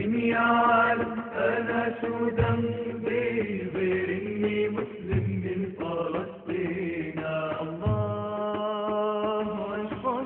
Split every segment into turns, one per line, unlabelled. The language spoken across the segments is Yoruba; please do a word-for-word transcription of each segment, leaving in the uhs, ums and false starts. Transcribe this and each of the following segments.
لكن يا عالم أنا شو ذنبي غير إني مسلم من فلسطين. الله أكبر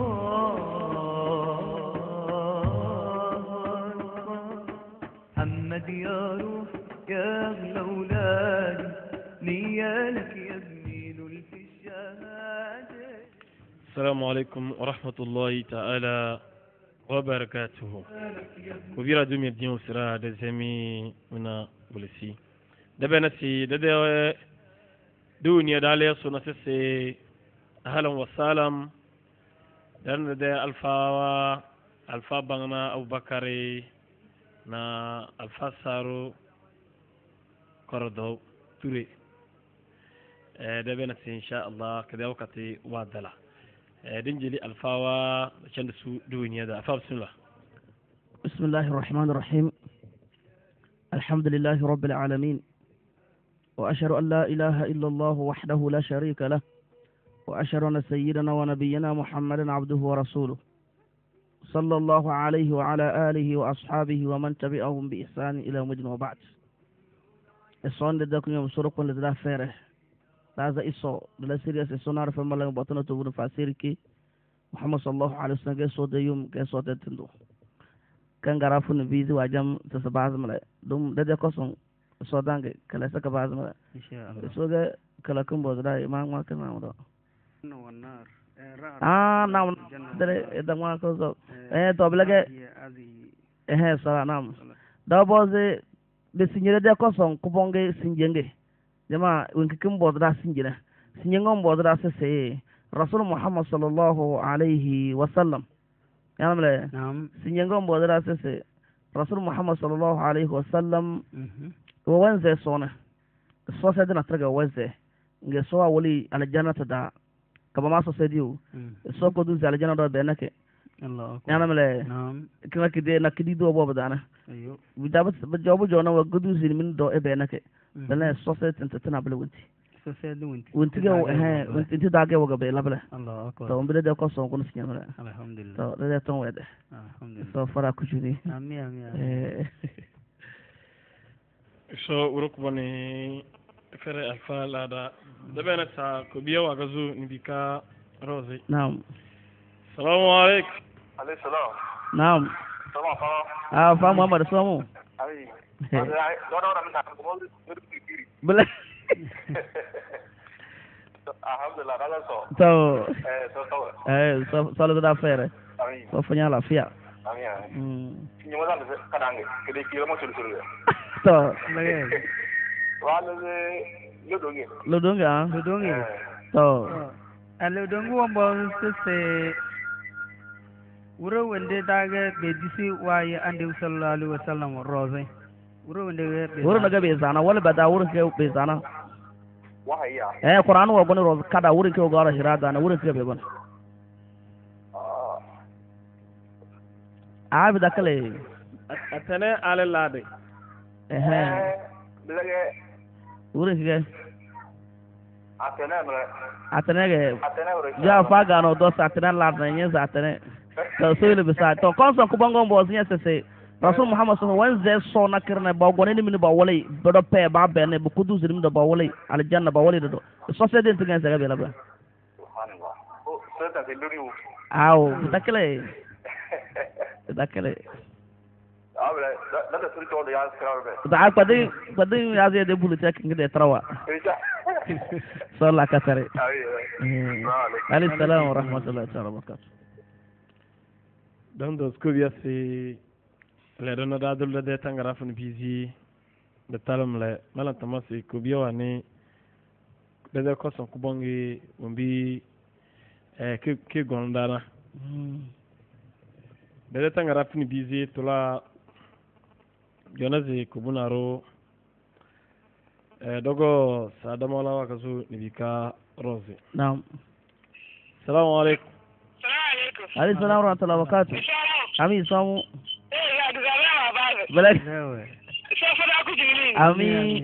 الله أكبر. محمد يا روح يا أغلى أولادي نيالك يا زميل في الشهادة.
السلام عليكم ورحمة الله تعالى وبركاته. كبيرة دومي ديو سرا دزمي منا بولسي دبنتي دد دنيا دالي سنسي أهلا وسهلا دان دد الفا الفا بغنا أبو بكري نا الفا سارو كردو توري دبنتي إن شاء الله كذا وقتي وادلا دنجلي الفاوا عشان دنيا ده أفا بسم الله.
بسم الله الرحمن الرحيم. الحمد لله رب العالمين، وأشهد أن لا إله إلا الله وحده لا شريك له، وأشهد أن سيدنا ونبينا محمدا عبده ورسوله صلى الله عليه وعلى آله وأصحابه ومن تبعهم بإحسان إلى يوم الدين وبعد. الصوان لديكم يوم سرق لدى فيره هذا إصو دلا سيريس إصونار فما لهم بطنة تقول فاسيركي محمد صلى الله عليه وسلم كيسو ديوم كيسو تتندو كان غرافون بيزي واجم تسباز ملا دوم دجا كوسون سودانغ كلا سكا باز ملا ان شاء الله سوغا كلا كم بودرا ما ما كنا مدو
والنار
اه نعم دري اذا ما كوزو ايه تو بلاغه ايه سلام نعم دا بوزي بسنجره دجا كوسون كوبونغي سنجنغي جماعة وينكم بودرا سنجنا سنجنغم بودرا سسي رسول محمد صلى الله عليه وسلم يعني ملا
نعم
سنجنغم بودرا سسي رسول محمد صلى الله عليه وسلم ووانزي صونة الصوصة دينا ترغى وانزي نجي سوا ولي على الجنة دا كما ما سو سيديو الصوصة قدوزي على الجنة دا بينك
الله أكبر
يعني ملا
نعم
كما كده نكدي دو أبو بدانا
أيوه
بجابت بجابو جونا وقدوزي من دو إبينك بلا الصوصة تنتنا بلا وانتي
سوسيد وانتي
وانتي جو ها وانتي داغي وغا بلا بلا
الله أكبر
تو بلا دا كوسون كون سيان ملا
الحمد لله
تو دا تون ويدا
الحمد لله
تو فرا كوجوني
آمين آمين
so urukbani fere alfa lada dabena ta ko biya wa gazu nibika rozi.
نعم
السلام عليكم.
عليه السلام.
نعم
طبعا طبعا.
اه فاهم محمد سلامو
اي لا لا من
بلا
الحمد لله على صو
تو
ايه صو صو
eh so solo da fere
امين
so fanya la fia
امين
mm
ni mo dan kadang ke ki mo sul sul
to
lagi
wala le dongi
lo donga
lu dongi
to
alo dongu wambo sese wuro wende daga be disi waye ande sallallahu alaihi wasallam roze wuro wende be
wuro daga be zana wala bada wuro ke be zana
wahaya
eh qur'an wa gonu roz kada wuro ke gara hirada na wuro ke be gon ah bi dakale
atane ale lade
eh eh
bilage
wuro ke
atene mala
atene ke
atene wuro
ja faga no do sa atene la na nyen za atene to so ile bisa to konso ku bongo mbo nya sese rasul muhammad sallallahu alaihi wasallam so na kirne ba gone ni min ba wole do pe ba be ne bu kudu zirim do ba wole al janna ba wole do so se den tigan sa ga bela ba
subhanallah o so ta ke luri
aw takale takale
abla la da sul to ya skrar be
da padi padi ya ze de bulu tek ngide trawa sallallahu ka tare alayhi salam wa rahmatullahi wa barakatuh.
don do skubia si le don da dul de tangara fun bizi de talam le malan tamasi kubia wani de de koson kubongi umbi eh ke ke gondana de de tangara fun bizi tola jonazi kubunaro eh dogo sadamola wakazu nibika rozi.
Naam.
Assalamu alaikum.
Alayhi salam wa rahmatullahi wa barakatuh. Ami samu.
Eh ya duga ba ba.
Balak.
So fa da ku jini.
Ami.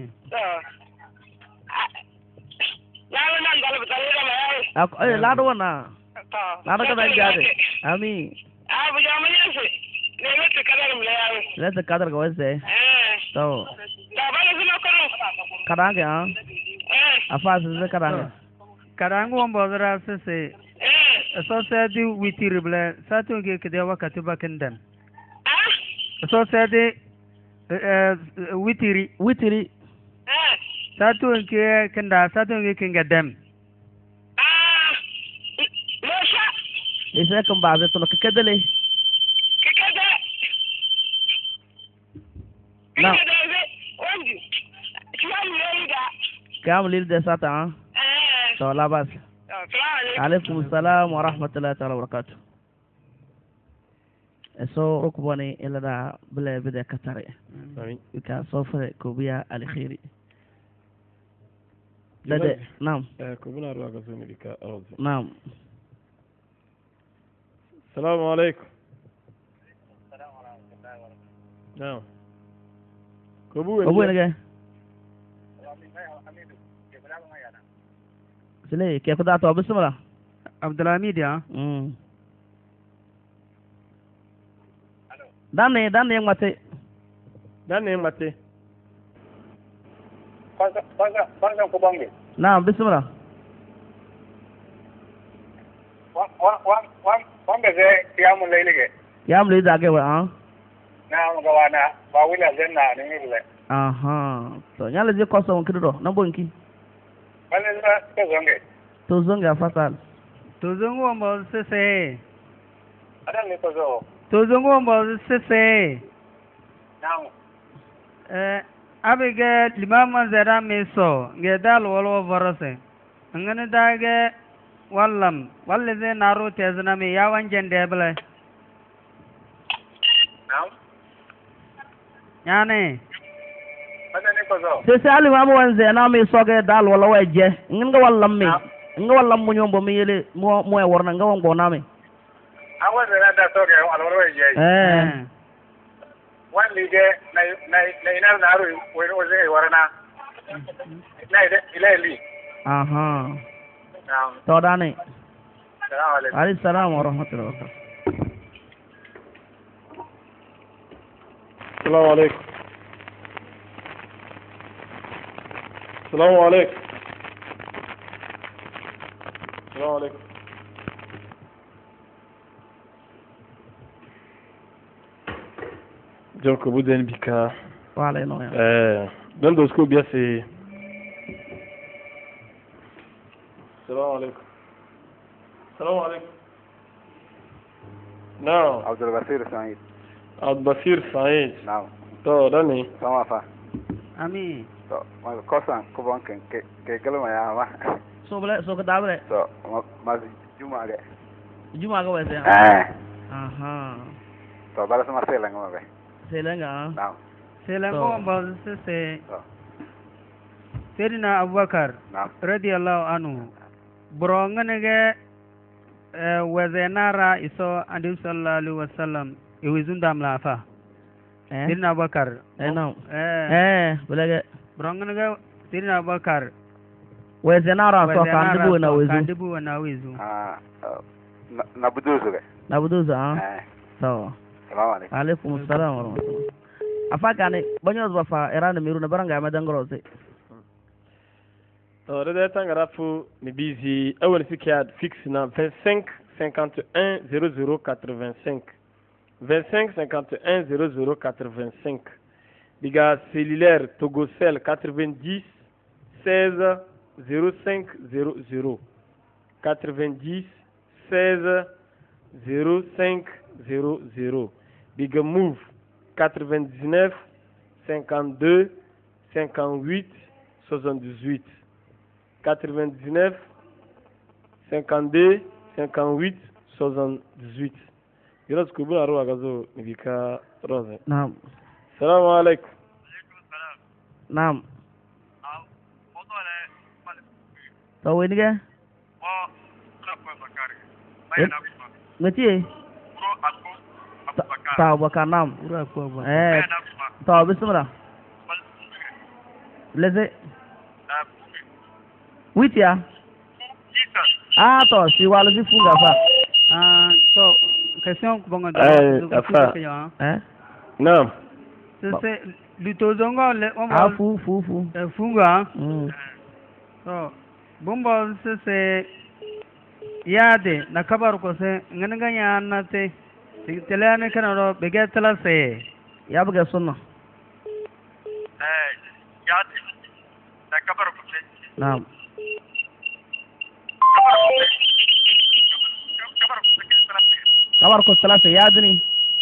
La na ndala ba tale ma yayi.
Ak eh la do na.
Ta.
La do ka jade. Ami.
Ah bu jama ne se. Ne ne te kada kadam le yayi.
Lesa kadar ga wese.
Eh.
To.
Da ba ne zuma kono.
Kadange ha.
Eh.
Afa se kadange.
Karangu ambodra sese.
Eh.
So said witiri ble satu ge kede wakati bakendan.
Ah.
So said witiri
Witiri.
eh satu ke kenda satu ke kengadam.
Ah. Losha.
Ese kan ba ze to kedele.
Kekede.
Na.
Kekede. Ondi. Kiam lenda.
Kam lil de sata ha.
Eh.
To labas. Alaikum salam wa rahmatullahi ta'ala wa barakatuh. So rukbani ila da bile bide katare.
Amin.
Ika sofre kubiya alkhairi. Dade naam.
Eh kubuna ruwa ga sunu bika arzu.
Naam.
Assalamu alaikum. Naam. Kubu
Kubu ne Sile ke kuda to bismillah.
Abdulhamid ya.
Mm. Dane dane ngate.
Dane ngate.
Kwanza kwanza kwanza kubange.
Naam bismillah.
Wa wa wa wa wanga ze kiamu leilige.
Yam le dage wa ah.
Na mga wana ba wila zenna ni ngile.
Aha. To nyale je koso nkido na bonki.
Wale za kezonge.
To zonga fatal.
To zongo ambo sese.
Ada ni kozo.
To zongo ambo sese.
Naam.
Eh abige limama zera meso ngedal wolo vorose. Ngane dage wallam walle ze naro tezna me yawan jende bele.
Naam.
Nyane.
Ada ni kozo.
Sese ali mamu wanze na me soge dal wala waje. Nginga wallam me. Nga wallam mu nyombo mi yele mo mo e worna nga wongo na me.
Awa zera da soge alwala waje.
Eh.
Wan lige na na na ina na ru wo wo ze warana. Na ide ile li.
Aha.
Naam.
To dane.
Assalamu alaikum.
Alayhi salam wa rahmatullahi wa barakatuh.
Assalamu alaikum. Assalamu alaikum. Assalamu alaikum. Donc vous d'un bika.
Wala no ya.
Euh dans le scope bien c'est. Assalamu alaikum. Assalamu alaikum. Non.
Abdul Basir Said.
Abdul Basir Said.
Naam.
To dani.
Sama fa.
Ami.
To ma kosan ko bon ke ke galma ya ma.
So bele so ka dabre.
To ma juma ge.
Juma ga wese.
Eh.
Aha.
To bala sama sela ngama be.
Selenga.
Naam.
Selango ambo sese.
To.
Sayyidina Abubakar
Naam.
radiyallahu anhu. Bronganege eh wazenara iso andi sallallahu alaihi wasallam e wizunda mlafa.
Eh.
Sayyidina Abubakar.
Eh no.
Eh.
Eh bele
Bronganege Sayyidina Abubakar.
wese na ra so ka ndibu na wezu.
Kandibu na wezu.
Ah. Na buduzu ge.
Na buduza ah.
Eh.
So.
Assalamu alaikum.
Alaikum assalam wa rahmatullah. Afaka ne banyo zwa fa erana miru na baranga ma dangoro se.
To da ta ngarafu ni bizi awal fikiad fixe na vingt-cinq cinquante et un zéro zéro quatre-vingt-cinq. vingt-cinq cinquante et un zéro zéro quatre-vingt-cinq. Diga cellulaire Togocel quatre-vingt-dix seize zéro cinq zéro zéro. quatre-vingt-dix seize zéro cinq zéro zéro. Diga Move quatre-vingt-dix-neuf cinquante-deux cinquante-huit soixante-dix-huit. quatre-vingt-dix-neuf cinquante-deux cinquante-huit soixante-dix-huit. Yoras kubuna ruwa gazo nibika roze.
Naam.
Assalamu alaikum.
Naam. To we nige? Ngati? Ta Abubakar naam.
Ura ko ba.
Eh. To bismillah. Leze. Witia? Ah to si wala si funga fa.
Ah so question ko bongo
Eh, afa.
Eh?
Naam.
Sese litozongo le ombo.
Ah fu fu fu.
E funga.
Mm.
So bumbo sese yade na kabar ko se nganga nya na te telane kana ro bege tala se
Ya buga sunna.
eh yade na kabar ko se
Naam. kabar ko salasa yadni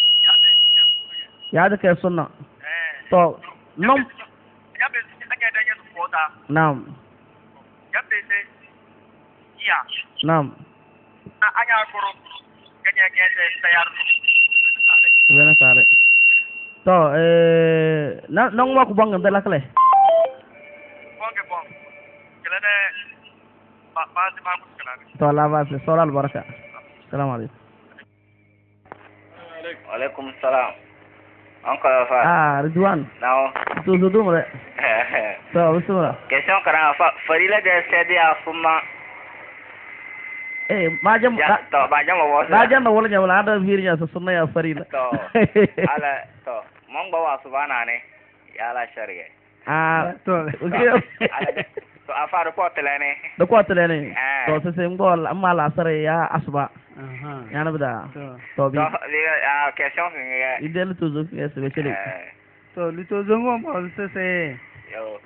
yada ke sunna to nom
yabe anya da yin kota
naam
yabe se iya
naam
anya koro ganya ganya tayar
wena sare to eh na nong wa ku bangam dala kale
bonge bong kelane ba ba ma muskala
to la ba se soral baraka assalamu alaikum
Waalaikum salam. Uncle Afa.
ah Ridwan
Now.
to to dum re to bismillah
Question karang Afa. Farila de sedi afuma.
eh majam
Ya, to bajang bawa.
majam na wala nyawala ada virnya sa sunna ya farila
To. Ala to. Mong bawa subhana ne. Ya ala syariah.
ah
to
okay
Ala to Afa report lene.
da ko tele ne
Ah.
to sai ngol amma la sare ya asba
aha
yana bida
to
to bi
To ah question nge.
idel to zo ya especially
Eh.
to litozongo mo sese
Yo.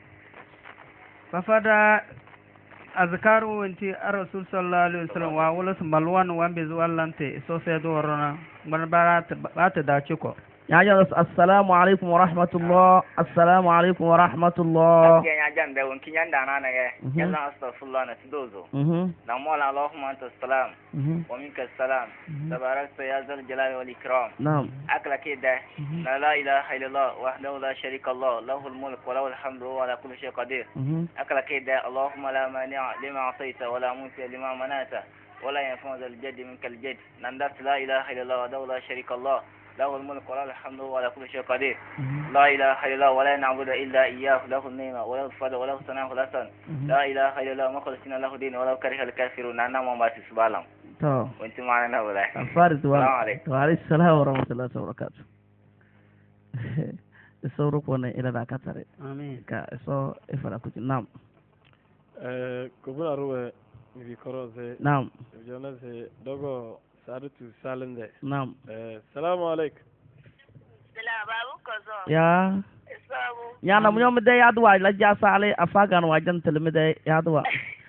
bafada azkaru wanti ar-rasul sallallahu alaihi wasallam wa wala malwan wa be zuwallante so sai do rona ban bara ba ta dace ko
ya ja assalamu alaikum wa rahmatullah assalamu alaikum wa rahmatullah
Ya ya jan da wonki nyanda na ne.
Mhm.
Yalla astaghfirullah na sidozo.
mhm
Na mola Allahumma anta salam
mhm
wa minka salam. Tabarakta ya zal jalali wal ikram.
naam
أكل كده لا لا إله إلا الله وحده لا شريك الله له الملك وله الحمد وهو على كل شيء قدير
mhm
أكل كده اللهم لا مانع لما أعطيت ولا مانع لما منعت ولا ينفع ذا الجد منك الجد نندرت لا إله إلا الله وحده لا شريك الله له الملك وله الحمد وهو على كل شيء قدير لا إله إلا الله ولا نعبد إلا إياه له النعمة وله الفضل وله الثناء الحسن لا إله إلا الله مخلصين له دين ولو كره الكافرون أنا ما باسي سبالهم
to
وأنت معنا ولا
farid wa
السلام عليكم.
wa alaikum salam wa rahmatullahi wa barakatuh sauro ko ne ila da katare
amin
ka so ifara ku nam
Eh, kubura ruwe ni koroze.
nam
Jona se dogo sadatu salende.
nam
Eh, salamu alaikum.
Salam babu kozo.
ya
Sabu.
ya na munyo mi de yadwa la ja sale afagan wa jan telmi de yadwa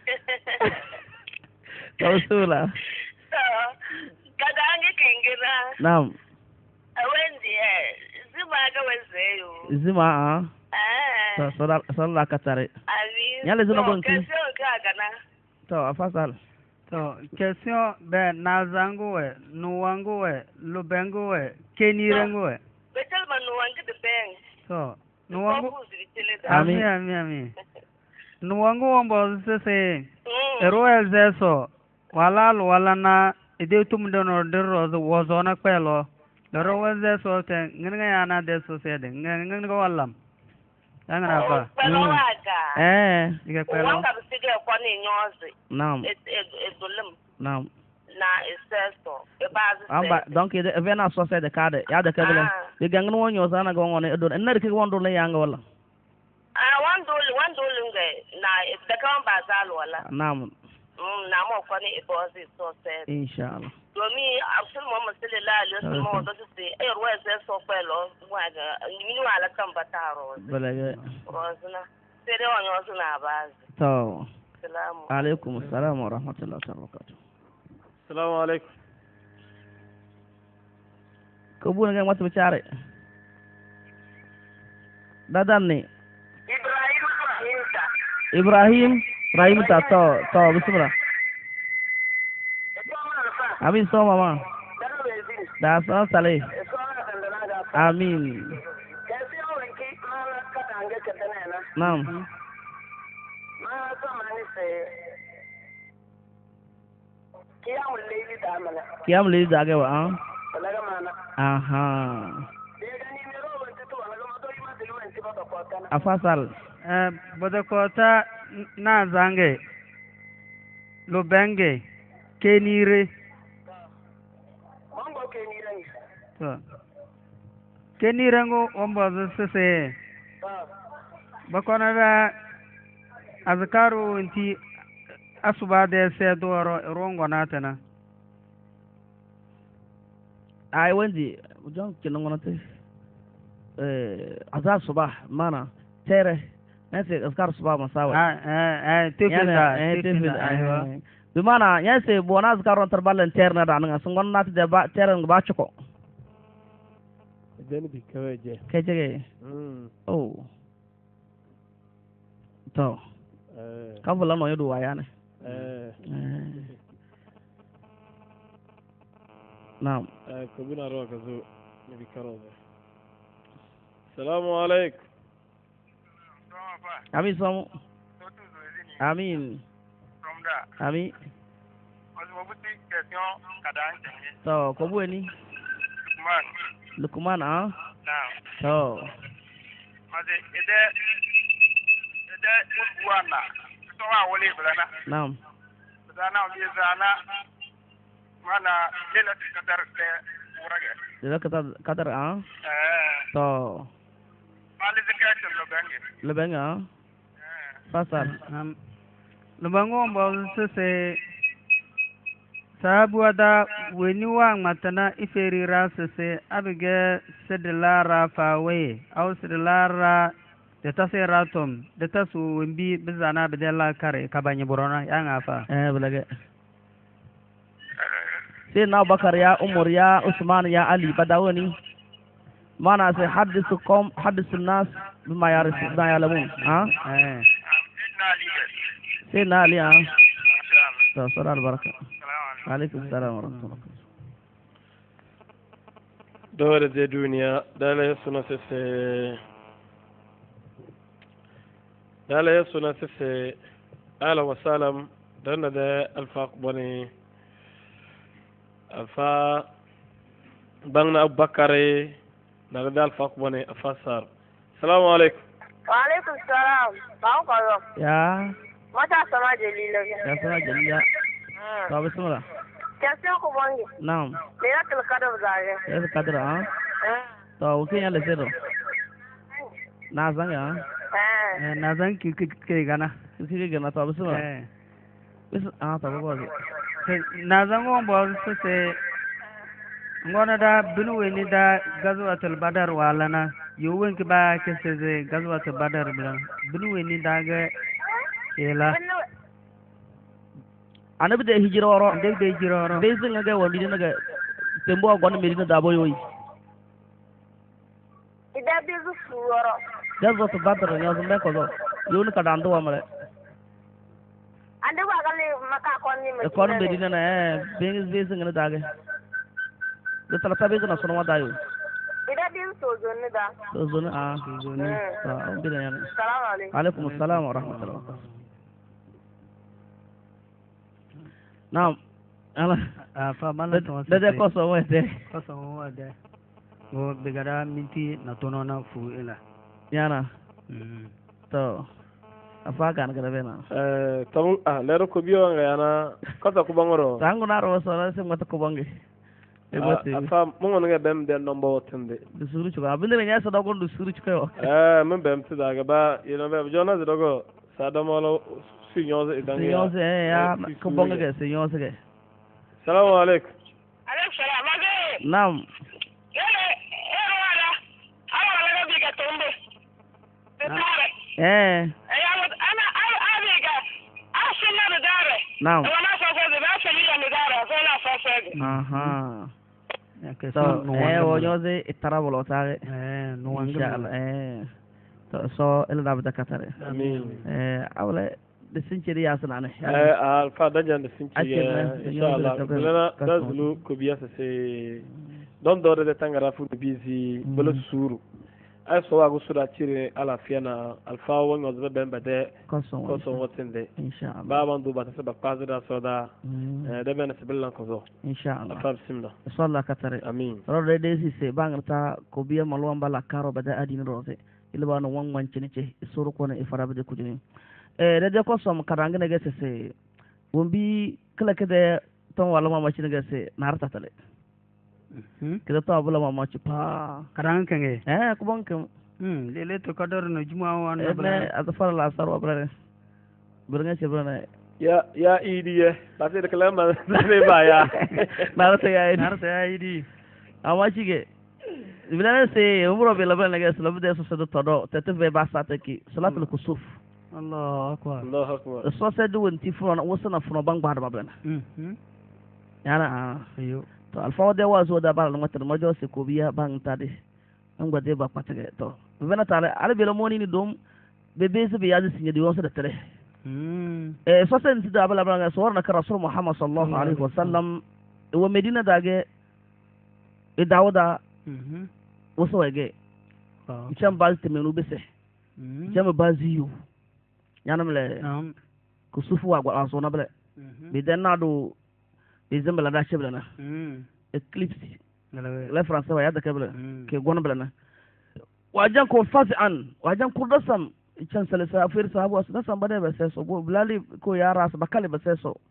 tausula
Kada ange kingira.
nam
Awendi eh. Zuma ga wazeyo.
zima a
Ah.
to so so la katare
Abi.
Nyale zuna bonki.
Kese ka gana.
to afasal
to question be nazango we nuwango we lubengo we kenirengo we
Betel manu wangi de beng.
to nuwango
Ko buzitile da.
Ami.
ami ami ami nuwango wombo sese
Mm.
ero elzeso wala lo wala na ide tum de no de rozo wozo na kwelo ero welzeso te nganga yana de so sede nganga ko wallam ngana ba
Pẹ̀lú
Mm.
àga.
eh
ige kwelo
Wọ́n kàbí sí ilé ẹ̀kọ́ ní ìyànzì.
nam
Èdòlém
nam
na ìsẹ́sọ̀. Ìbá
amba donc ide vena so se de kade ya de kabele de gangan wonyo sana go ngone do en ke wondo le yanga wala
Ah, wọ́n dole wọ́n dole ngẹ̀ na ìdẹ́kẹ́ bá zá lọ la.
nam
Na mọ̀ kọ́ ní ìbọ̀nsì sọ̀sẹ̀.
inshallah
Domin Abdul Muhammad sallallahu alaihi wasallam wanda su ce ayar waya sai so kwelo wa ga ni wala kan bataro.
balage
Rozuna. Sai dai wani wasu na ba.
to
Salamu.
alaikum assalam wa rahmatullahi wa barakatuh
Salamu alaikum.
ko bu nga mata bicara dadan ne
Ibrahim Rahimta.
ibrahim ibrahim ta to to bismillah amin so mama da san sale amin nam kiyam le da ga wa an aha afasal
eh bodokota na zange lubenge kenire to keni rango ombo sese bakona da azkaru inti asuba de se doro rongo natana
ai wendi jon kinongo nate eh azar subah mana tere nase azkar subah masawa
ah eh tefida tefida aywa bimana yase bona azkaron tarbalan terna da nan sungon nati da ba teren ba chuko
den bi kawaje
kejege
mm
oh to
eh
kabula no yodo wayane
eh
naam
eh kubuna roka zo bi karoze assalamu alaikum
amin somo amin amin to ko bueni lukman ah to
Maze ede ede uwana to wa wole bulana
naam
zana bi zana mana lela kadar te urage
deda kata kadar ah
eh
to
mali zikaya lo bangi
lebenga pasal
um lubango ombo sese sabu ada weni wa matana iferi rasese abige sedelara fawe au sedelara de taseratom de tasu wimbi bizana bedela kare kabanye borona yanga fa
eh belage sai na bakar ya umar ya usman ya ali badawani mana sai hadisu qom hadisu nas bima yarisu da yalamun ha
eh
sai na ali ha to sallallahu baraka alaikum salam wa rahmatullah
dole de duniya dale suna sese dale suna sese ala wa salam dan da alfaq bani alfa bangna abubakare na da alfaq bani afasar assalamu alaikum
wa alaikum salam ba ko yo
ya
mata sama jalila
ya sama jalila to bismillah
question ko bongi
naam
lera kal kadam zaje
ya kadra ha
eh
to ukin ya lesedo na zanga
eh
na zan ki ki gana
ki gana to bismillah
eh
bis ah to ba
na zan ombo sese ngona da binu ni da gazwatul badar walana yowin ki ba ke seze gazwatul badar blan binu ni da ga ela
anabi de hijiroro
de de hijiroro
de zinga ga wandi naga tembo gon medina da boy yoy
ida bi zu suworo
gazwatul badar ya zumbe ko zo yoni ka dando amare
ande wa gale maka kon ni
e kon medina na eh bengi besi ngana dage de tala tabe na sono wada yo
ida din so zonni da
to zoni a zoni ta on bi na yana
assalamu alaikum
alaikum assalam wa rahmatullah naam ala
fa mala to
de de ko so wete
ko so wede go bigara minti na tono na fu ila
yana
mm
to afa kan ga bena
eh tamu ah lero ko biyo nga yana kata ku bangoro
tangu na ro so na se mata ko bangi e bote
afa mo nga bem de nombo tende
du suru chuko abinde me nyasa dogo du suru chuko
eh men bem ti daga ba yino be jona dogo sadamolo signose idangi
signose ya ko bangi ga signose ga
assalamu alaikum
alaikum salam mage
nam
yele ero wala ala wala bi ga tombe
eh naam aha so eh wojoze itarabolo tare
eh no
inshallah eh to so ila da bada katare
amin
eh awle de sinceri yasna ne
eh alfa dajan de sinceri inshallah bilana dazlu ko biya se don dore de tangara fu bizi bolo suru ay so wago sura cire ala fiana alfa wongo zbe bembe de
koson
koson wotinde
inshallah
baba ndu bata se bakwazi da soda eh de bena sibilan ko zo
inshallah
alfa bismillah
sallallahu katare
amin
rode de si se bangrata ko biya malwa bala karo bada adina rote ilba no wan wan cini ce suru ko na ifara bade kujini eh de de kosom karanga ne gese se wombi kala kede ton wala mama cini gese narta tale kita to abula mama chipa
karang kenge
eh kubon kem
hmm lele to kadar no juma wan
eh ne atfar la asar wa brane burnya ce brane
ya ya idiye ba sai da kalama sai ba ya
na ta ya
nar ta idi
amma chige bilana se umro be labana ga salamu de so do todo tete be ba sa ki salatul kusuf
Allah akbar
Allah akbar
so se do wonti funo na wosana funo bang ba da babana
mhm
yana
ayo
to alfa de wa zo da ba la matar majo se ko biya bang tade an gwade ba patage to bena tare ala be lo moni ni dom be be se be ya sinye di wonsa da tare
hmm
eh so se nti da bala bala so warna ka rasul muhammad sallallahu alaihi wasallam wa medina dage e dawda
mhm
wasu wage can ba su temenu bese can ba su yiwu yana mele ku sufu wa gwa so na bele bi den na do bi zembela da shebele na eclipse la france wa ya da kebele ke gona bele na wajan ko fasi an wajan kurdasam can salisa afir sahabu asu da sambade ba sai so go bilali ko yara su bakale ba sai so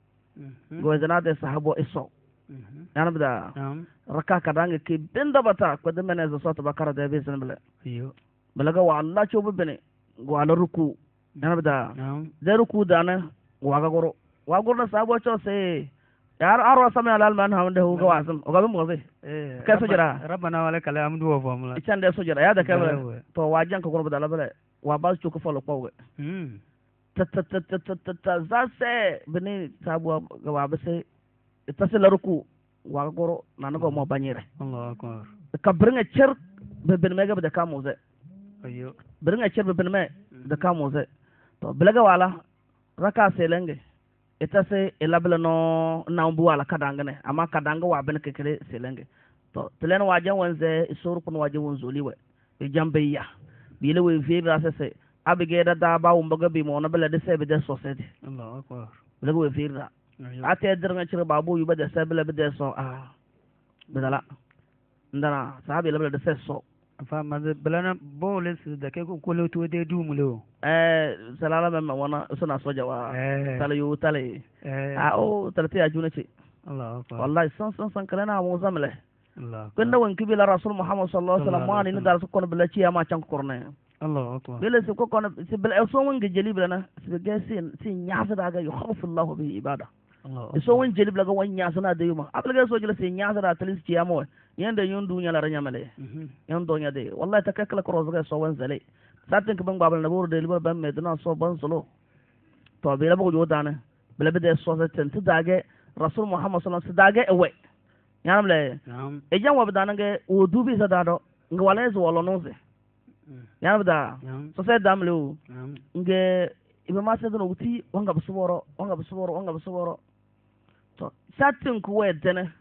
go zana da sahabu iso yana bida raka kadanga ke binda bata ko de mena zo sota bakara da be sanbele
iyo
balaga wa Allah chobu bene go ala ruku yana bida da ruku dana wa ga goro wa goro na sabo cho se yar arwa sama alal man ha wanda go wasam o ga mo se kai so jira
rabbana wa lakal hamdu wa famula
ican da so jira ya da kai to wajan ka goro bada labale wa ba su ko falo ko
hmm
ta ta ta ta ta za se bene sabo ga wa ba se ita se laruku wa goro na nago mo banyere
Allah akbar
ka bringa cer be ben mega be ka moze
ayo
bringa cer be ben me de ka moze to bilaga wala raka selenge ita se elabla no na umbu wala kadanga ne amma kadanga wa ben kekere selenge to telen waje wanze isuru kun waje wonzoli we e jambe ya bile we vira se se abige da da ba umbaga bi mo na bela de se be de society
Allah akbar
bilaga we vira ate dirnga cire babu yuba da sabila bi da so ah bidala ndana sahabi labla da sai so
fa ma bilana boles da ke ko ko to de dumulo
eh salala memma wana suna soja wa tala yu tale
eh
ah o talati ya juna ce
Allah akbar
wallahi san san san kana mu zamle
Allah
kunna wan kibila rasul muhammad sallallahu alaihi wasallam wani ni dar su kono bila ci ma can korne
Allah akbar
bila su ko kono si bila so wan gejeli bila si ga sin sin yafa daga yukhawfu Allah bi ibada so won jeli blaga won nyasana de yuma ablaga so jela se nyasana talis ci amo yanda yon dunya la ranya male yon donya de wallahi takakala ko rozga so won zale satin ke bang babal na buru de libar ban medina so ban solo to be la bo jodana bela be de so sa ten dage rasul muhammad sallallahu alaihi wasallam dage ewe yanam le e jan wa bidana ge o dubi sa dado nga wala zo wala no ze yanam da so se damle o nge ibe ma se do uti wanga busuboro wanga busuboro wanga busuboro to satin ku we dene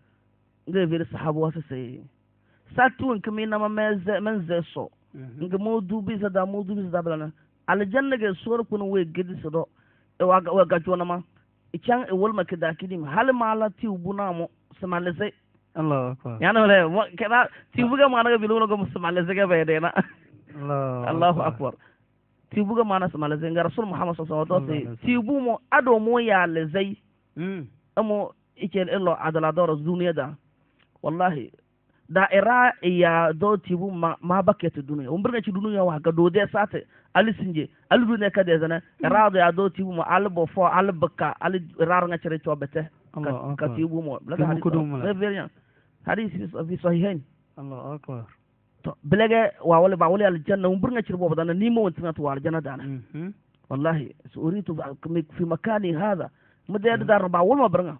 nge vir sahabu wasa sai satun kuma na meze menze so nge mo dubi za da mo dubi za bala aljanna ge sor kun we gidi so e wa wa ga jona ma ichan e wol makida kidim hal mala ti ubuna mo samalese
Allah akbar
yana le kana ti buga ma na bilu go samalese ge be de na Allah Allahu akbar ti buga ma na samalese ngar rasul muhammad sallallahu alaihi wasallam ti bu mo ado mo ya lezai mm amo ikel elo adala doro duniya da wallahi da era ya do tibu ma, ma baket duniya umbirna ci duniya wa ga do de sate ali sinje ali duniya ka de zana era do ya do tibu ma albo fo albaka ali rar nga cere to bete ka, ka tibu mo la hadith very very hadith fi sahihain
Allah akbar
to bilage wa wala ba wala aljanna umbirna ci bobo dana ni mo wontina to aljanna dana mhm wallahi suritu fi makani hada mudde dar ba wala barnga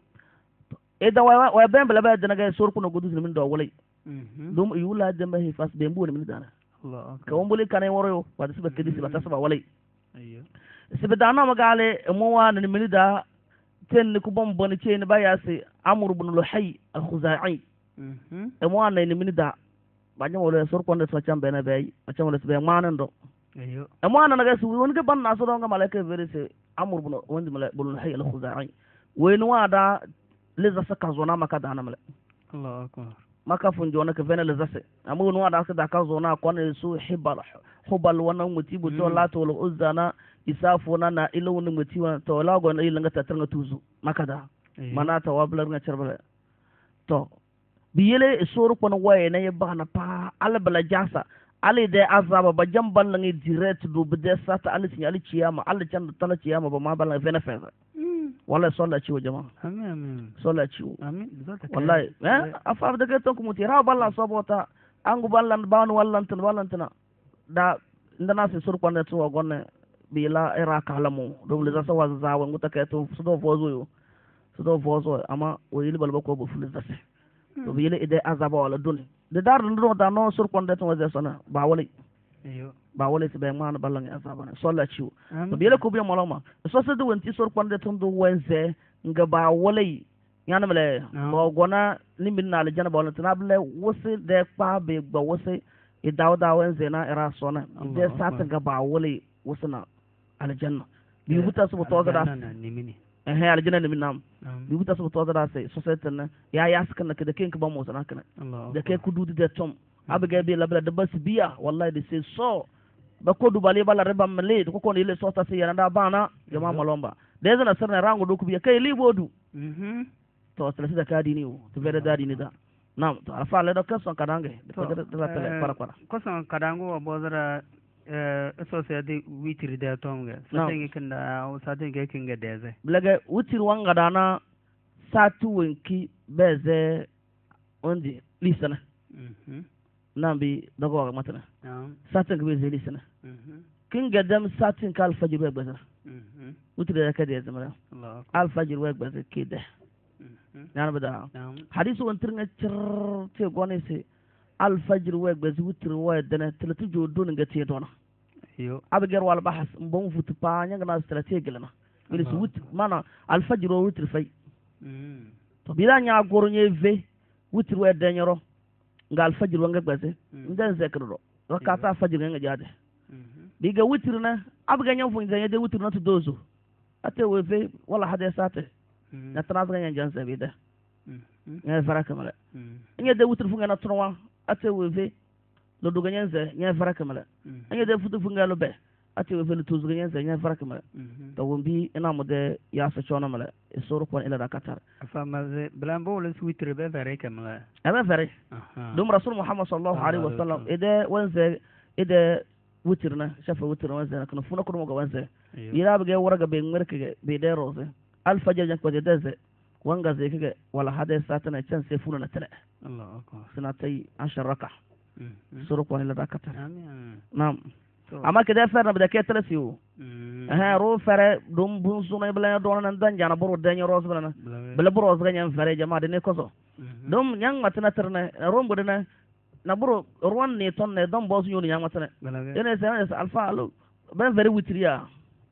eda wa wa ben bela ba dana ga sor kuno gudu min do walai dum yula de ma hi fas be mbuni min dana Allah ka wombuli kanay woro wa da siba kedi siba tasba walai ayyo siba dana magale mo wa nan min da ten ku bom bon ci ni ba ya si amr ibn luhay al-khuzai mhm e mo nan min da ba nyam wala sor ko ndo so cham be na be cham wala be manan do ayyo e mo nan ga su won ga ban na so do nga malaka vere se amr ibn wond ibn luhay al-khuzai wayno wa da leza saka zona maka da na mala Allah akbar maka fun jona ka vena leza se amu no da ka ka zona ko ne su hibal hubal wannan mutibu to la to uzana isafuna na ilu ne mutiwa to la go na ilanga ta tanga tuzu maka da mana ta wablar nga charbala to biyele soro kono waye na ye bana pa ala bala jasa ali de azaba ba jamban langi direct do bede sata ali sin ali ciyama ali can tala ciyama ba ma bala fena fena wallahi solla ciwo jama
amin amin
solla ciwo
amin
wallahi eh afa da ke ton ko muti raw balla sobota angu ballan banu wallantan wallantana da ndana se soro kono to gonne bila era kalamu do le zasa wa zawa nguta ke to sudo fozo yo sudo fozo ama o yili balba ko bo fulu zase to bi yele ide azaba wala dun de dar ndo da no sur kon de to wase sona ba wala
yo ba
wala se be man ballan azaba na solla ciu to bi yele ko bi moloma so se de wonti sur kon de to do wenze nga ba wala yana mele bo gona nimin na le jana ba wala tanable wose de pa be gba wose e dawda wenze na era sona de sata ga ba wala wosna aljanna bi buta su to da eh aljanna min nam bi buta su to da sai society na ya ya suka na da kinka ba mu sana kana da kai ku dudu da tom abiga bi labla da bas biya wallahi da sai so ba ko du bale bala reba male ko ko ile so ta sai yana da bana jama malomba da yana sarna rango do ku biya kai libodu mhm to sai da kadi ni to bere dadi ni da nam to alfa le do kason kadange da da tele para para
kason kadango bozara so sai da witiri da tonga sai kinda sai ga kinga da zai
blaga wutir wanga dana satu wenki beze ondi lisana mhm nambi dogo ga matana satu ga beze lisana mhm kinga dam satin kal fajr wa beze mhm wutir da ka da zama Allah al fajr wa beze kida mhm yana bada hadisu wantir nga cir te gone se al fajr wa beze wutir wa dana tilatu jodon nga te dona yo abigar wal bahas mbon futu pa nyanga na strategy lana ili su wut mana al fajr o wutri fay mm to bila nya goro nye ve wutri we denyoro nga al fajr wanga gbase ndan zekro rakata fajr nga jade mhm diga wutri na abiga nyam fu nzanya de wutri na to dozo ate we ve wala hade sate na transga nya janse be de mhm nya faraka mala mhm nya de wutri fu nga na tonwa ate we ve lo do ganyenze nya faraka mala anya de futu funga lo be ati we fele tuzu ganyenze nya faraka mala to wombi ina mo de ya sa chona mala e soro kon ila da katar
afa maze blambo le switre be fere kamala
aba fere dum rasul muhammad sallallahu alaihi wasallam ide wanze ide wutirna shafa wutirna wanze na kana funa ko mo ga wanze ila be waraga be ngmerke be de rose al fajr jan ko de deze wanga ze kige wala hada satana chan se funa na tala allah akbar sinatai ashar raka soro ko ila dakatar nam amma kida ferna bada ke telesiu eh ro fere dum bun suna bla don nan dan jana buru danyo ros bla bla buru ros ganyan fere jama de ne koso dum nyang matna terne ro mbodena na buru ron ne ton ne don bosu yoni nyang matna ene se alfa alu ben fere witria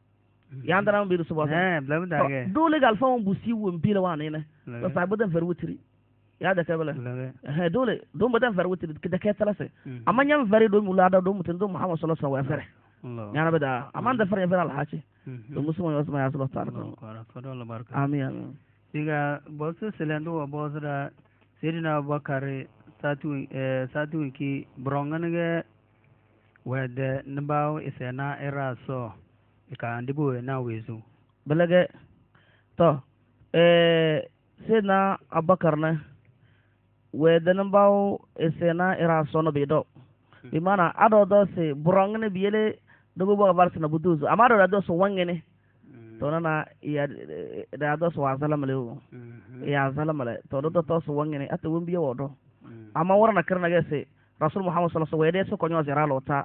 yandana mbiru subata
eh bla mdage
dole gal fa on busi wo mbila wane ne to sa bodan fere witri ya da kabala eh dole don bodan fere witri da ke talase amma nyam fere do mulada do mutun do muhammad sallallahu alaihi wasallam fere yana bada amma da fere fere alhaji to musulman wasu ma ya sallallahu alaihi wasallam amin amin
diga bosu selendo bosra sirina bakare satu eh satu ki brongange wede nbaw isena era so ka ndibo na wezu
belage to eh sina abakar na wede nbaw isena era so no bedo bi mana ado do se brongne biyele dogo bo varsa na buduzu amaro da do so wangene to nana ya da do so azala male ya azala male to do to so wangene ata wumbi wodo amma warna karna gese rasul muhammad sallallahu alaihi wasallam wede so ko nyo zira lota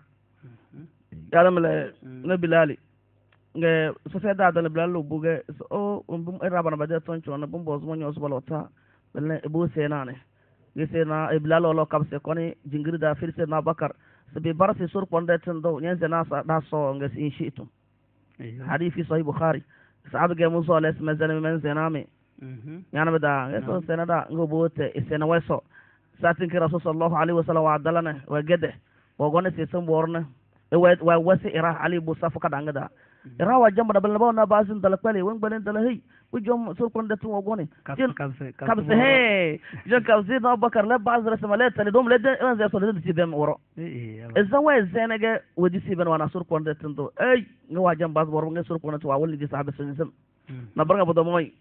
ya male na bilali nge so se da da bilal lo buge o um era bana bade ton chona bum boz mo nyo so lota belle e bo se nane gese na e bilal lo kabse koni jingiri da firse na bakar sabi barasi sur ponde tendo nyenze na sa da so nge in shiitum hadithi sahih bukhari sahabu ge muso les mezana men zename mhm yana bada eso senada ngobote isena weso satin ki rasul sallallahu alaihi wasallam wa adalana wa gede wa gone se sun borna e wa wasi ira ali bu safu kada ngada ira wa jamba bal nabaw na bazin dal kwale wen balen dal hey bu jom sur kon de tun gone kabse kabse he je kabse na bakar la baz rasma la tani dom la de en ze so de ci dem woro eza wa zenege wodi ci ben wana sur kon de tun do ay nga wa jamba baz bor nga sur kon to wa wali di sahabe sun na barga bodo moy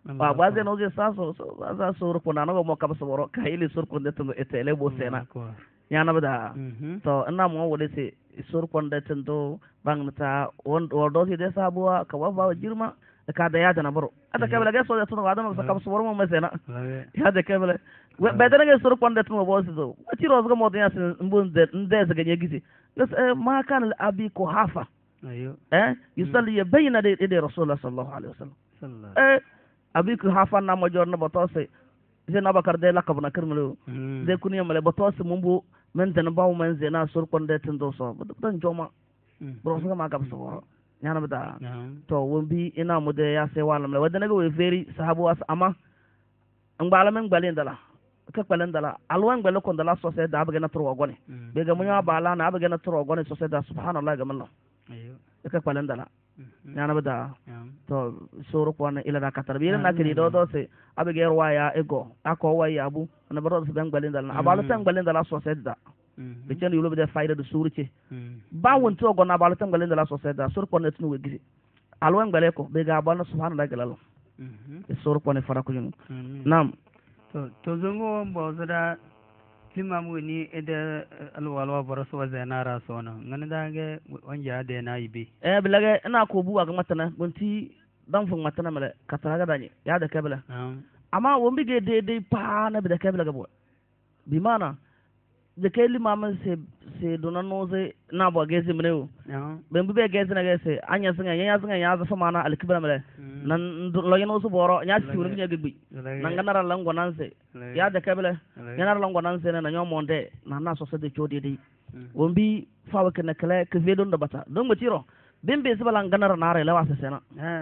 ba ba zai no zai sa so za su ruku na no mo ka so woro ka ili sur kun da tun etele bo sena yana bada to ina mo wode se sur kun da tun do bang ta on do si de sabuwa ka ba ba jirma ka da ya da na baro ada ka bela ga so da tun wa da no ka so woro mo sena ya da ka bela be da ga sur kun da tun bo si do ti ro ga mo da sin mbun de nde sa ga nyegisi ma kan al abi ko hafa ayo eh yusalli bayna de de rasulullah sallallahu alaihi wasallam eh abi ko hafa na mo jor na botose zena bakar de lakab na kirmelo de kuniya male botose mumbu men tan baw men zena sur kon de tan do so dan joma bro so ma gab so nyana bada to wombi ina mo de ya se wala male wadana go veri sahabu as ama ngbala men gbalen dala ka kwalen dala alwan gbalo kon dala so se da abaga na tro gone be ga munya bala na abaga na tro gone so se da subhanallah ga mallah ayo ka kwalen dala nyana bada to suru kwana ila da katar bi na kiri do do se abaga yarwaya ego ako waya abu na baro se ben gbalen dala abala tan gbalen dala so se da be chen yulo be da fayda do suru ce ba won to go na abala tan gbalen dala so se da suru kwana tunu wegisi alwan gbale ko be ga bana subhanallah ga lalo suru kwana fara ko nam
to to zongo mbozada limamu ni ede alwalwa baraso wa zainara sona ngani dage wanja de na ibe
eh bilage ina ko buwa ga matana gunti dan fun matana male katara ga danye ya da kabila amma wombi ge de de pa na bi da kabila ga bo bi mana de ke limamu se se dona noze na bo ge zimne o ben bu be ge zina ge se anya singa nya singa ya za sama na alkibra male nan lo yeno su boro nya ci wuri nya gbi nan ganara lango nan se ya da kabila yana lango nan se na nyo monde na na so se de chodi de wombi fawa ke na kala ke vedon da bata don mu tiro bimbe su balan ganara na re lawa se sena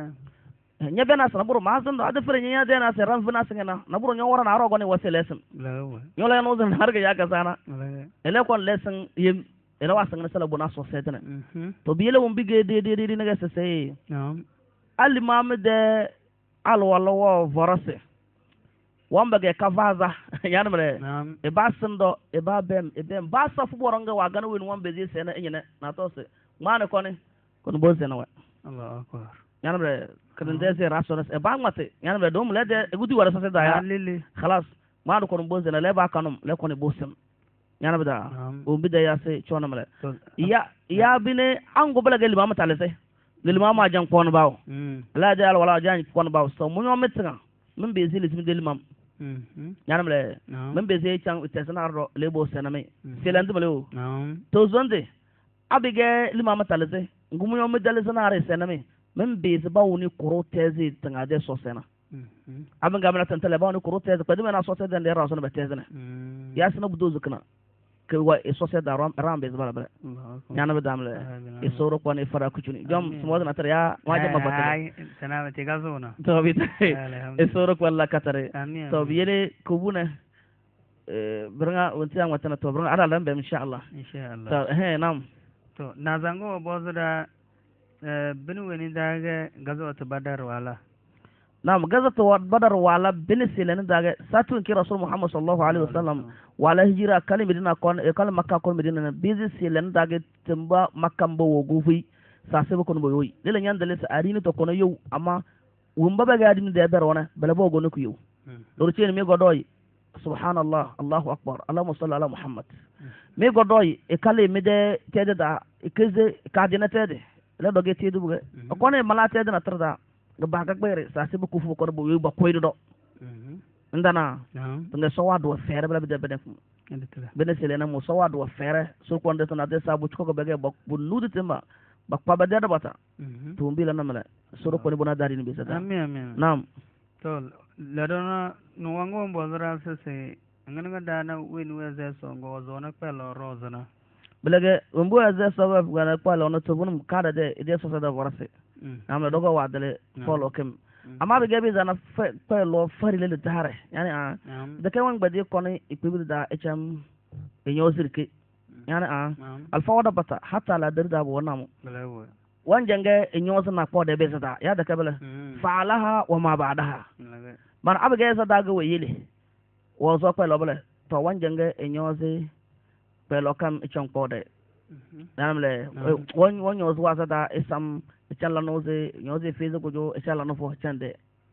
nya bena sa buru ma san da ada fere nya de na se ran fina singa na na buru nya wora na ro gone wase lesson nyo la no zan har ga ya ka sana ele kon lesson yim ele wa sanga sala bona so se tane to bi ele wombi ge de de de na ga se se alimam de alwala wa vorase wamba ge kavaza yana mare e ba sindo e ba bem e bem ba sa fu boronga wa gana wen wambe zi sena enyene na to se mane kone kon bo sena wa
Allah akbar
yana mare kan de se rasonas e ba ngate yana mare dum le de e gudi wala sa se da ya
lili
khalas mane kon bo sena le ba kanum le kon bo sen yana bada o bi da ya se chona mare ya ya bine ango bala gel mama tale se lil mama jan kon bawo la de al wala jan kon bawo so mu ñoo metra min be zili tim del mam ñanam le min be zey chang tesana ro le bo sename seland male o to zonde abige lil mama talese ngumu ñoo medal sanare sename min be ze bawo ni koro tezi tanga de so sena abin gamna tan tele bawo ni koro tezi ko dimena so tezi de raso ne betezene ya sna budo zukna ke wa e société da ram ram bez bala bala ñana be damle e soro ko ne fara kucuni jom sumo na tare ya waje mabata
ay sana be tiga zona
to bi e soro ko la katare to bi yele ko buna e branga wonti am watana to branga ala lambe inshallah
inshallah
to he nam
to na zango bozda binu weni daga gazo to badar wala
nam gaza to badar wala bin silen daga satun ki rasul muhammad sallallahu alaihi wasallam wala hijira kali medina kon e kala makka kon medina bizi silen daga temba makambo wogu fi sa sebe kon boyoyi lele nyanda le sa arini to kono yow amma wumba ba gadi ni de ber wona bala bogo no ko yow do ci mi godoy subhanallah allahu akbar allahumma salli ala muhammad mi godoy e kala mi de tede da e keze kadina tede le doge tedu buge ko ne mala tede na tarda ga baga gbere sa sebe ko fu ko bo yow ba koydo do ndana nga so wadu fere bala bide bede bede sele na mo so wadu fere so ko ndeto na de sa bu ko bege bok bu nudu temba bak pa bade da bata to mbila na mala so ko ni bona dari ni bisa
amin amin
nam
to la dona no wango mbo zara se se ngana nga dana wen we ze so ngo zo na pelo rozana
bilage mbo ze so wa gana palo no to bunum kada de de so da vorase am dogo wadale polo kem amma be gabe zana fa lo fari le dare yani a da kai wan gbade ko ne ipibi da hm e nyo sirke yani a alfa wada bata hatta la darda bo wannan mu wan jange e nyo sana ko de be zata ya da kabala fa'alaha wa ma ba'daha man abga sa da ga wayele wo so ko lo bele to wan jange e nyo se pe lo kam e chon ko de namle won won nyo so sa da isam chala no ze nyo ze fezo ko jo chala no fo chande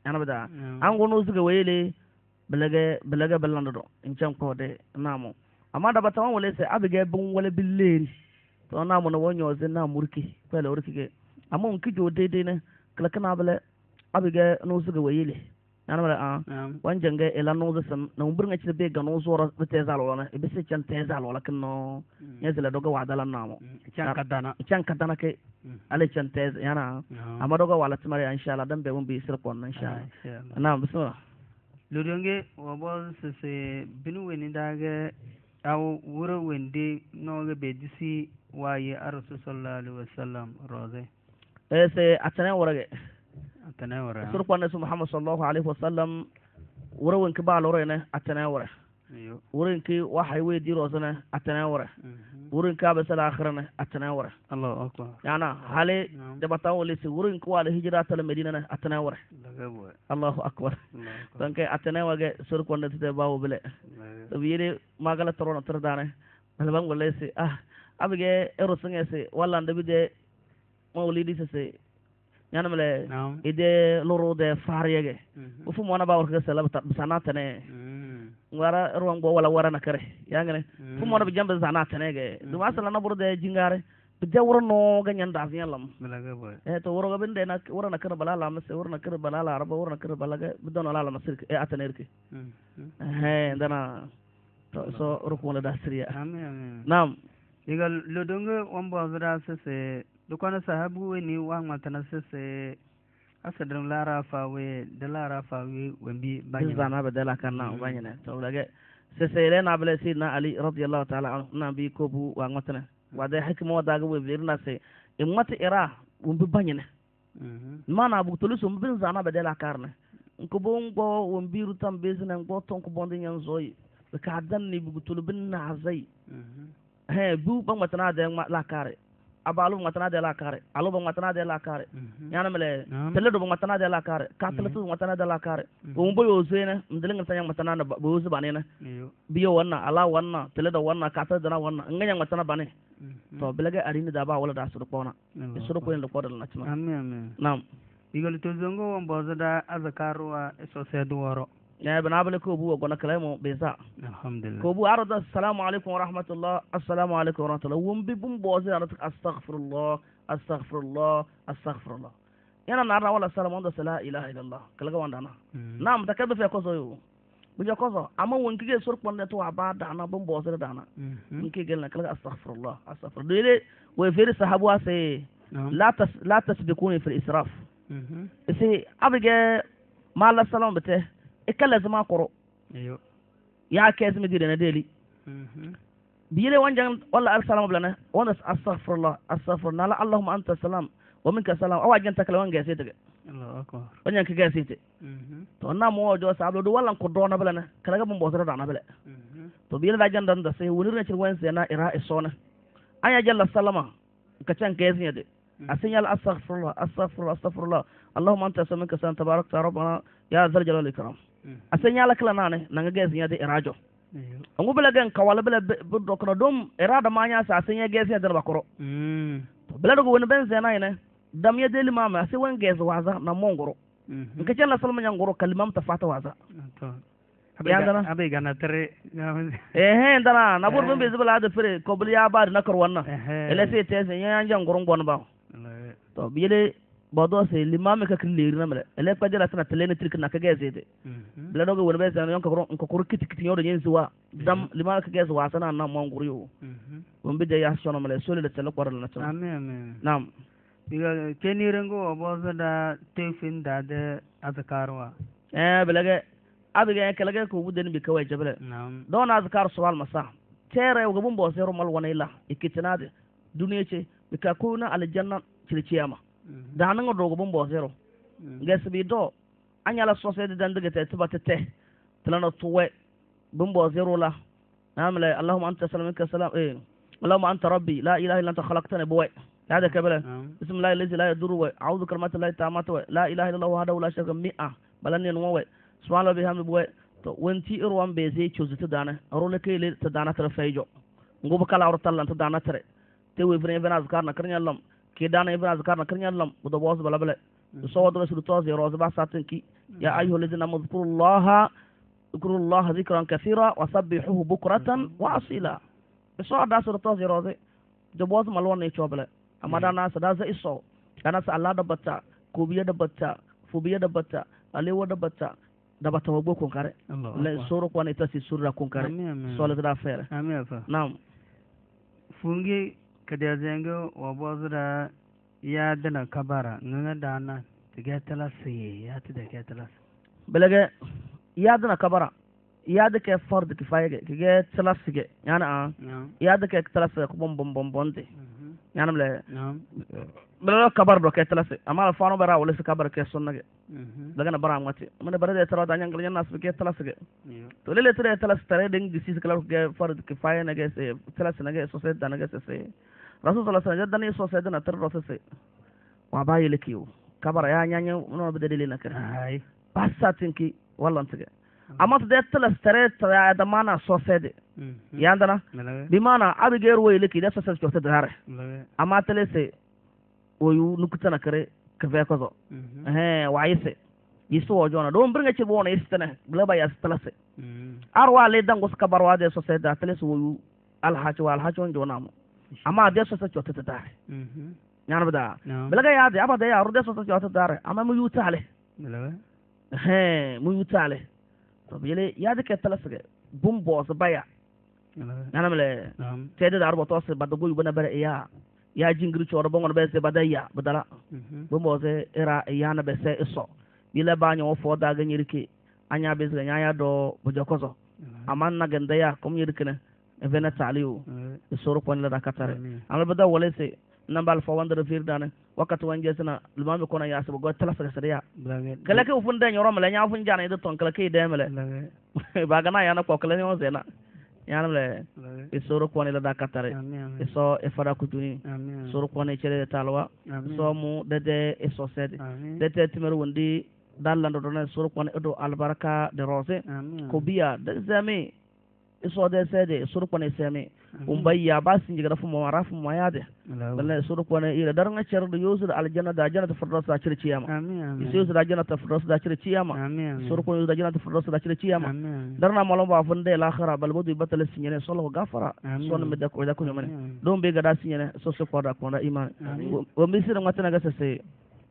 yana bada an gono suga wayele belage belage belando do in can ko de namo amma da batawan wale sai abige bun wale billeri to namo no wonyo ze na murki pele urki ge amma un kijo daidai ne kala kana bale abige no suga wayele yana bada a wanjanga ela no ze sam na umbur ngaci be ga no zora bete zalo na ibe se can te zalo la kinno nyezela doga wadala namo
can kadana
can kadana ke ale can te yana amma doga wala timare inshallah dan be won bi sir kon inshallah na bismillah
lodonge wabo sese binu weni dage aw wuro wende noge be disi waye arasul sallallahu alaihi wasallam roze
ese atane worage
atane wora
sur kon su muhammad sallallahu alaihi wasallam wuro wen ba lore ne atane wora
yo
wurin ki waxay wey di roosana atana wara wurin ka ba sala akhirana atana wara
Allahu akbar
yana hale da bata wala si wurin ko wala hijra ta medina na atana wara Allahu akbar donc atana wage sur ko ndete te bawo bele to yire magala torono tordane bal bang wala si ah abige ero sangese wala ndabide mawlidi se yana mele ide loro de fariyege ufu mona ba warka sala sanata ne wara ruwan go wala wara nakare yangane fu mo be jambe zana tanege du masala na burde jingare be jawro no ganyan da fiyan lam e to woro bende na wara nakare bala la mas wara nakare bala la araba wara nakare bala ga be don la la masir e atanerke he ndana to so ruko la dasriya
amen
nam
digal lodongo wombo zara sese dukana sahabu ni wa matana sese asadran lara fawe de lara fawe wambi
banyina zana be dala kanna banyina to lage se se le na bele sidna ali radiyallahu ta'ala anhu nabi ko bu wa ngotana wa de hikmo daga we birna se immat ira wambi banyina mana bu tulu sum bin zana be dala karna ko bo ngo wambi rutam bezina ngo ton ko bondi nyan zoyi be ka dan ni bu tulu bin na zai he bu bang matana de la kare abalu matana de la kare alo bang matana de la kare yana mele tele do bang matana de la kare ka tele tu matana de la kare o mbo yo zena ndele tanya matana na bo zu banena biyo wanna ala wanna tele do wanna ka tele da wanna nganya matana bane to bilaga arini da ba wala da su ko na su ko en ko dal na tuma
amen amen
nam
igol to zongo won bozo da azkaru wa so se do woro
ya bana bale ko bu ko na kalamo be sa
alhamdulillah
ko bu arada assalamu alaikum wa rahmatullah assalamu alaikum wa rahmatullah wum bi bum boze arata astaghfirullah astaghfirullah astaghfirullah yana na ra wala salamu da la ilaha illallah kalaga wanda na nam ta kabe fe ko so yo bu jo ko so amma won kige sur ko ne to abada na bum boze da na kige gel na kalaga astaghfirullah astaghfirullah dele we fere sahabu ase la tas la tasbiquni fi al-israf ese abige mala salam bete ikalla zama koro
ayo
ya ke zama dire na deli biyele wanjan walla assalamu blana wana astaghfirullah astaghfirullah la allahumma anta salam wa minka salam awajan takala wanga sai daga
Allahu akbar
wanyan ka gasi te to na mo jo sablo do wallan ko do na blana kala ga bum bosara da na bele to biyele da jandan da sai woni rena cirwan sai na ira isona anya jalla sallama ka can ka yasinya de asinyal astaghfirullah astaghfirullah astaghfirullah allahumma anta salam minka salam tabarakta rabbana ya zal jalal wal ikram asenya la kala nane nanga gesinya de irajo angu bela gen kawala bela do kono dum irada manya sa asenya gesinya de bakoro
mm
bela do woni ben zena ine dam ya deli mama ase wen ges waza na mongoro nka cella salma nyangoro kalimam ta fata waza ya dana
abe gana tere
eh eh dana na bur ben be zibala da fere ko bul ya ba na kar wannan ele se tese nya nyangoro ngon ba to biyele bodo se limame ka killeri na mele ele pa jara sana telene trik na ka gezete bla dogo wona be sana yonka ko ko kiti kiti yodo nyensi wa dam limame ka gez wa sana na monguru yo won be de ya sono mele sole de tele koral na tama
amen amen
nam
diga keni rengo bozo da tefin da de azkarwa
eh belage abiga kelage ko budden bi kawai jabale
nam
don azkar suwal masa tere wo gabun bo sero mal wona ila ikitinade duniya ce bika kuna aljanna circiyama da nan dogo bun bo zero gasbi do anyala sosede dan daga te tibata te tlano tuwe bun bo zero la namle allahumma anta salamuka salam eh allahumma anta rabbi la ilaha illa anta khalaqtani buwa hada kabala bismillah alladhi la yadurru wa a'udhu kalimati llahi tammati wa la ilaha illa huwa wahdahu la sharika mi'a balanni wa subhanallahi bihamdi buwa to wonti irwan be zai chuzuta dana arole kele ta dana tar fayjo ngoba kala awrtal ta dana tare te we vren vena azkar na karnya lam ke dana ibn azkar na karnya lam budo boss bala bala صوت رسول توزي روز باساتنكي يا أيها الذين آمنوا اذكروا الله اذكروا الله ذكرا كثيرا وسبحوه بكرة وأصيلا بصوت رسول توزي روز جبوز ملون يشوبله أما دانا سدازة إسو أنا سألا دبتا كوبيا دبتا فوبيا دبتا أليوا دبتا دبتا وبو كونكاري لا سورو كوان إتاسي سورة كونكاري سؤال ذا فير نعم
fungi kada zengo wabozra ya dana kabara nganga dana tiga tala siye ya tida ke tala
belage ya dana kabara ya da ke fard kifaya ke ke tala sige yana a ya da ke tala sige bom bom bom bonde yana mle bela kabar do ke tala sige amma fano bara wala se kabar ke sonna ke daga na bara ngati mana bara de tala da nyang nyang nas ke tala sige to lele tere tala stare ding disis kala ke fard kifaya na ke se tala sige na ke so se dana ke se rasul sallallahu alaihi wasallam dani so se dana tar do se wa bayi lekiyo kabara ya nyanya no be dalili na kare
ay
passatinki wallan tige amma de tala stare ta da mana so se de yandana bi mana abigeer way leki da so se ko te dare amma tele se oyu nukutana kare kafe kozo eh waise yiso wajona do mbringa ci bona istana glaba ya stalase arwa le dango ska barwa de so se da tele so oyu alhaji wal haji on jona mo amma de so se ko te dare ñaan bada belaga ya de abada ya rude so so jota dare amma mu yutale
belaga
he mu yutale to bele ya de ke talasge bum bo so baya ñaan mele tede dar bo to se badu gu bana bare ya ya jingri choro bongon be se badaya badala bum bo se era ya na be se iso bile ba nyo fo da ga nyiriki anya be se nya ya do bo jokoso amma na ganda ya kom nyirikene evena taliu isoro kon la da katare amma bada wala se nambal fo wandere firdane wakati wanje sana lumami kono ya sabo go tala fere sariya kala ke ufun de nyoro mala nya fun jana ido ton kala ke de mele baga na yana ko kala ne on zena yana mele isoro ko ne la dakatare iso e fara kutuni soro ko ne chere talwa so mu dede iso sede dede timer wondi dallando don soro ko ne do albaraka de rose ko biya de zami iso de sede soro ko ne semi umbayya basin jiga rafu mo rafu mo yade balle suru ko ne ila daranga cer do yusur aljanna da janna firdaus da cire ciyama amin yusur da janna firdaus da cire ciyama amin suru ko da janna firdaus da cire ciyama darna malon ba funde la khara bal bodu batal sinyene solo gafara son mi da ko da ko mene don be ga da sinyene so so ko da ko da iman o misira ngata ga sese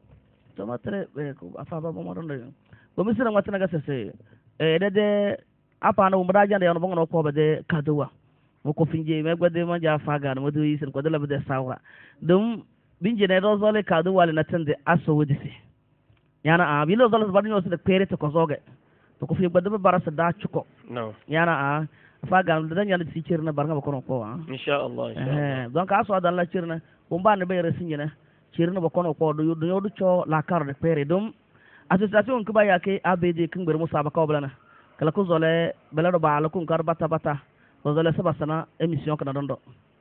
to matre be ko afa ba mo don o misira ngata ga sese e de de apa na umra jande on bongo ko be de kaduwa ko finje me gode ma ja faga no do yisir ko dala bede sawa dum binje ne do zole ka do wala natande aso wodisi yana a bilo zole badin yo de pere to ko zoge to ko fi gode ba barasa da chuko
no
yana a faga do dan yana ci cirna barga ko ko wa
insha Allah insha Allah
eh donc aso dan la cirna ko mba ne be resinje ne cirna ba kono ko do yo do cho la kar de pere dum association ko ba yake abd kin ber musa ba ko blana kala ko zole belado ba la kun kar bata bata bozole saba sana émission kana dondo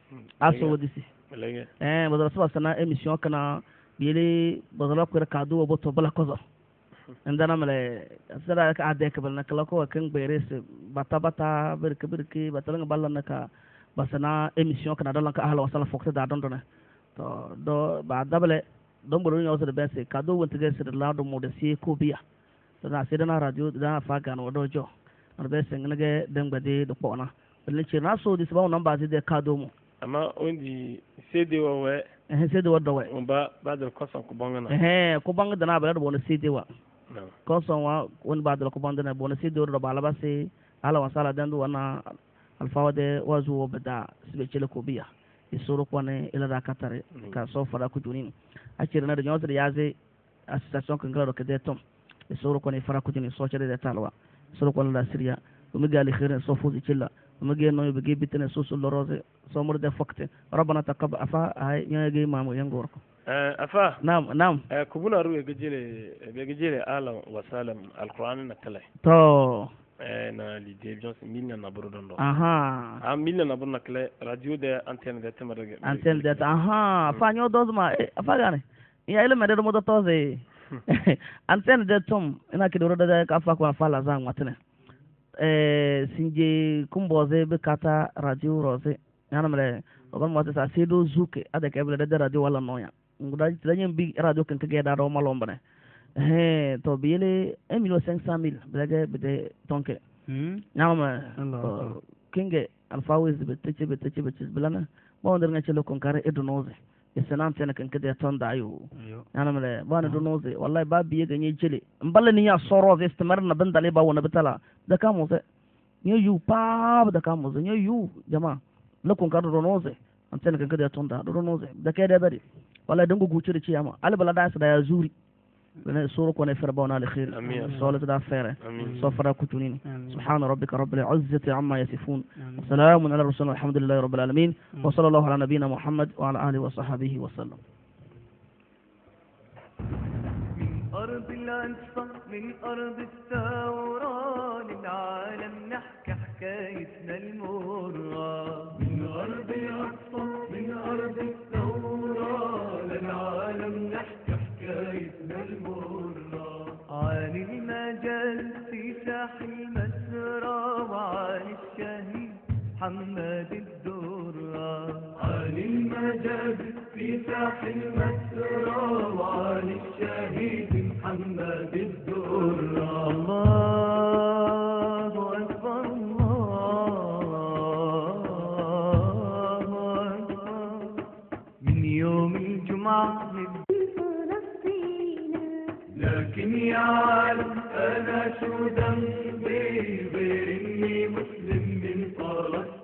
aso wodisi eh bozole saba sana émission kana bili bozole ko kadu wo to bala kozo ndana male sara ka ade ka balna kala ko kan beres bata bata berke berke batala balana ka basana émission kana dolan ka ahla wasala fokta da dondo ne to do ba dabale don buru nyo so de bese kadu wonte ge sir la do mo de si ko biya to na sidana radio da fa kan wo do jo on bese ngne dembade do pona le chirna so dis ba on ba de kado mo
amma ondi sede wa we
eh sede wa do we
on ba ba de ko son ko bangana
eh ko bang da na ba do bon sede wa ko son wa on ba de ko bang da na bon sede do ba la ba se ala wa sala dandu wana alfa de wazu bada sibe chele ko biya isoro ko ne ila da katare ka so fara ku tunin a chirna de nyotre yaze association kan grado ke de tom isoro ko ne fara ku tunin so chere de talwa isoro ko la siriya ko mi gali khairan so fuzi chilla مجيء إنه يبقى بيتنا سوس اللروزة سومر ده فقط ربنا تقبل أفا هاي يجي مامو ينقولكم
أفا
نعم نعم
كبونا روي بيجيلي بيجيلي أهلا وسهلا القرآن نكله
تو
na l'idée bien c'est mille na buru dondo
aha
ah mille na buru nakle radio de antenne de temar
antenne de aha fa nyo dozma afa gane ya ile mede mo to toze antenne de tom ina kidoro da ka fa ko fa la zan watene eh sinje kumboze be kata radio rose yana mele ogon mo ta sedo zuke ada ke bele da radio wala noya ngudaji tdanyen bi radio kan kage da do malombane eh to bile un million cinq cent mille blage bede tonke
hmm
nyama
Allah
kinge alfawis betche betche betche blana bo nder ngacelo kon kare edonoze yesanam tena kan kade tonda ayo nyama le bana donoze wallahi babi yega nyi jeli mballa ni ya soro istimar na bandale ba wona betala da kamo se nyo yu pa da kamo se nyo yu jama lokon kare donoze an tena kan kade tonda donoze da kede bari wallahi dango gucure ciyama albala da sa da ya zuri بنا سورة كون فربنا على خير صلاة دا فيرة صفرا كتونين سبحان ربك رب العزة عما يصفون وسلام على الرسول الحمد لله رب العالمين وصلى الله على نبينا محمد وعلى آله وصحبه وسلم.
من أرض الأنصار من أرض الثورة للعالم نحكي حكايتنا المرة من أرض الأنصار من أرض الثورة للعالم نحكي حكايتنا المرة عن المجال في ساحل المسرى وعن الشهيد محمد الدرة عن المجال في ساحل المسرى وعن الشهيد محمد الدرة الله أكبر الله أكبر من يوم الجمعة لكن يا عالم أنا شو ذنبي غير إني مسلم من فلسطين